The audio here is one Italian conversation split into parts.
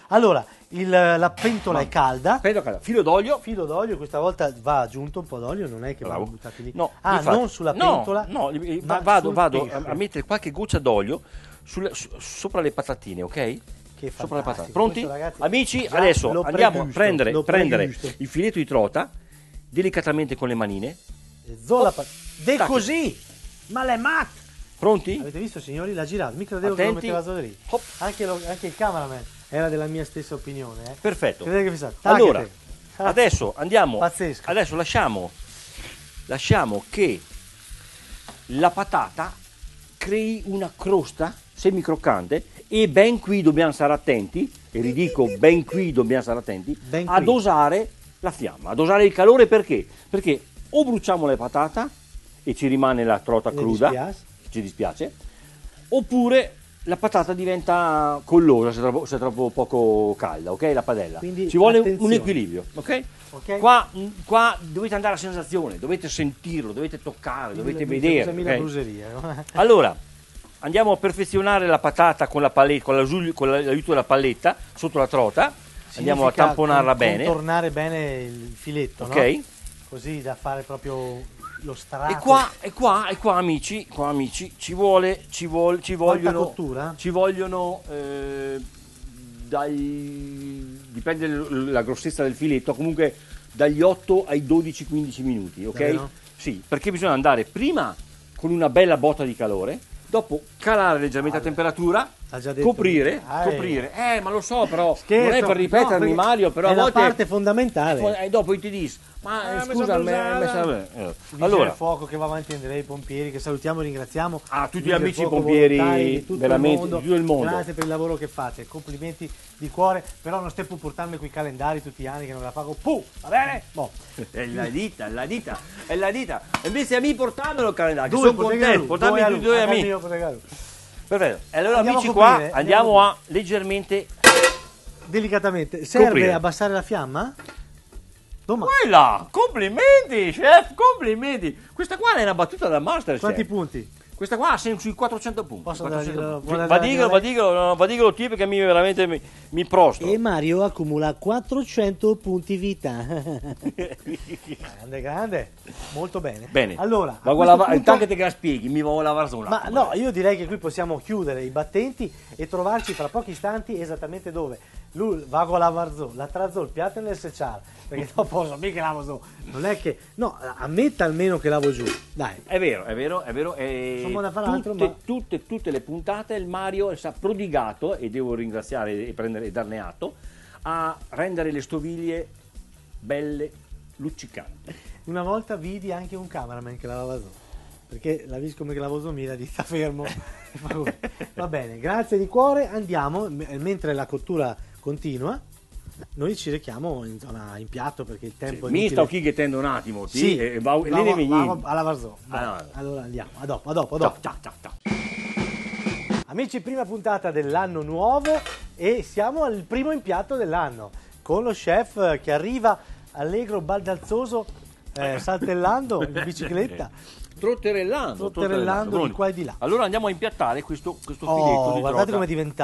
Allora, la pentola è calda. Pentola calda, filo d'olio. Filo d'olio, questa volta va aggiunto un po' d'olio, non è che Bravo. va buttati lì. No, ah, infatti, non sulla pentola? No, ma vado sul a pesce. mettere qualche goccia d'olio sopra le patatine, ok? Che Sopra le patate. fantastico. Pronti? Questo, ragazzi, Amici, già adesso lo andiamo a pregusto, prendere lo pregusto. il filetto di trota delicatamente con le manine. Zolla de Tacchi. così! Ma l'è matto! Pronti? Avete visto, signori? L'ha girato. Mi credevo che lo Attenti. metteva solo lì. Hop. Anche il cameraman era della mia stessa opinione. Perfetto. Credete che pensate? Allora, Tagliate. adesso andiamo. Pazzesco. Adesso lasciamo che la patata crei una crosta semicroccante e ben qui dobbiamo stare attenti, e ridico ben qui dobbiamo stare attenti, Ben qui. a dosare la fiamma, a dosare il calore perché? Perché o bruciamo la patata e ci rimane la trota Mi cruda, dispiace. ci dispiace, oppure la patata diventa collosa se è troppo poco calda, ok? La padella. Quindi, ci vuole un attenzione. equilibrio, ok? Ok? Qua dovete andare a sensazione, dovete sentirlo, dovete toccare, dovete vedere. Scusami la ok? bruseria. no? Allora, andiamo a perfezionare la patata con con l'aiuto della palletta sotto la trota. Andiamo a Significa tamponarla bene, contornare bene il filetto, ok? no? Così da fare proprio lo strato. E qua amici, ci vogliono cottura? ci vogliono dipende la grossezza del filetto, comunque dagli 8 ai 12-15 minuti, ok? Davvero? Sì, perché bisogna andare prima con una bella botta di calore, dopo calare leggermente la temperatura, ha già detto. coprire, ma lo so, però non è per ripetermi, no, Mario, però è a volte la parte fondamentale. e dopo ti dici, ma scusa, Allora, allora, il fuoco che va avanti Andrea, i pompieri che salutiamo e ringraziamo. a tutti gli Vigili del amici fuoco pompieri volontari di tutto veramente il di tutto il mondo. Grazie per il lavoro che fate, complimenti di cuore, però non stai più portarmi quei calendari tutti gli anni che non la pago. Va bene? Boh. È la dita. E invece a me portamelo il calendario, che Due, sono contento, portarmi tutti e due a me. Perfetto. E allora Andiamo amici a coprire, qua andiamo a leggermente Delicatamente. Serve Coprire. abbassare la fiamma? Domani. quella. Complimenti, chef, complimenti. Questa qua è una battuta da Masterchef. Quanti punti? Questa qua siamo sui 400 punti. Posso 400 darglielo- punti. vuole Va darglielo diglielo te perché mi veramente mi prostro. E Mario accumula 400 punti vita. Grande, molto bene. Bene. Allora, a ma questo punto- intanto che te la spieghi, mi voglio lavare solo un ma attimo. no, io direi che qui possiamo chiudere i battenti e trovarci fra pochi istanti esattamente dove. Lui vago a lavarzò, la trazzò il piatto nel secciare, perché dopo so mica lavo su. Non è che. No, ammetta almeno che lavo giù. Dai. È vero. Sono buona a fare altro, ma- tutte le puntate il Mario si è prodigato, e devo ringraziare e darne atto, a rendere le stoviglie belle, luccicanti. Una volta vidi anche un cameraman che lavava su. Perché la vis come che lavo su mi sta fermo. Va bene, grazie di cuore. Andiamo, mentre la cottura continua, noi ci rechiamo in zona impiatto perché il tempo è Mi inutile. sto qui che tendo un attimo, Sì, e vamo alla Varzò. Ah, no. Allora andiamo, a dopo. Ciao. Amici, prima puntata dell'anno nuovo e siamo al primo impiatto dell'anno con lo chef che arriva allegro, baldalzoso, saltellando in bicicletta, trotterellando di qua e di là. Allora andiamo a impiattare questo filetto di Guardate trota. com'è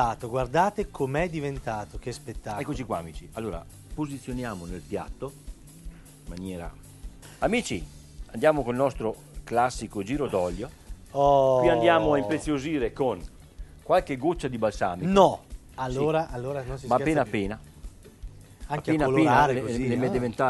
diventato, che spettacolo. Eccoci qua amici, allora posizioniamo nel piatto in maniera... Amici, andiamo col nostro classico giro d'olio, qui andiamo a impreziosire con qualche goccia di balsamico. No, allora non si Ma scherza appena più. appena, Anche a colorare le così. me no?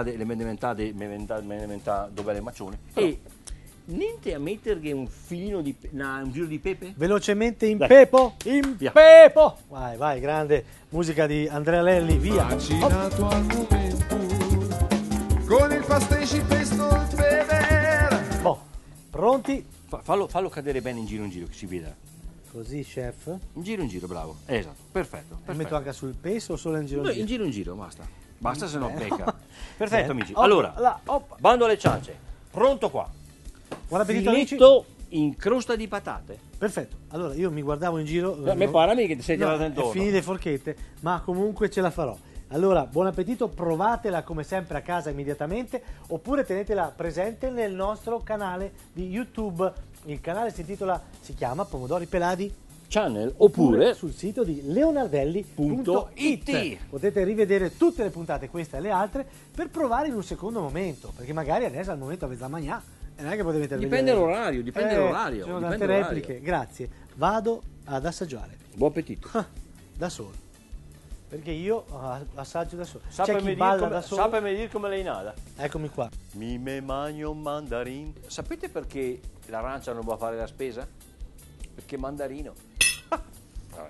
diventate dove le macione. E niente a mettergli un filino di un giro di pepe? Velocemente in Dai. pepo, Via. pepo. Vai, grande musica di Andrea Lelli, via. Macinato al momento con il pastéis pesto il bever. Boh, pronti? Fallo cadere bene in giro che si veda. Così, chef. In giro, bravo. Esatto, perfetto. Lo metto anche sul peso o solo in giro? No, in giro, basta. Basta, se no becca. no. Perfetto, Bene. amici. Oppa, Allora, là, oppa. bando alle ciance. Pronto qua. Buon appetito, amici. Filetto in crosta di patate. Perfetto. Allora, io mi guardavo in giro. Mi parami che ti sei tirato intorno. Fini le forchette, ma comunque ce la farò. Allora, buon appetito, provatela come sempre a casa immediatamente, oppure tenetela presente nel nostro canale di YouTube. Il canale si chiama Pomodori Pelati Channel oppure sul sito di leonardelli.it. Potete rivedere tutte le puntate, queste e le altre, per provare in un secondo momento, perché magari adesso al momento avete la mangià e non è che potete intervenire. Dipende l'orario, dipende l'orario. Ci sono dipende tante l'orario. repliche. Grazie. Vado ad assaggiare. Buon appetito. Da solo. Perché io assaggio da solo. Sapemi C'è chi balla dire da solo. come lei nada. Eccomi qua. Mi me magno un mandarin. Sapete perché l'arancia non va a fare la spesa? Perché mandarino. Vabbè.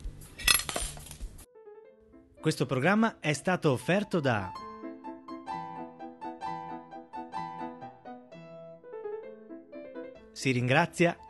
Questo programma è stato offerto da Si ringrazia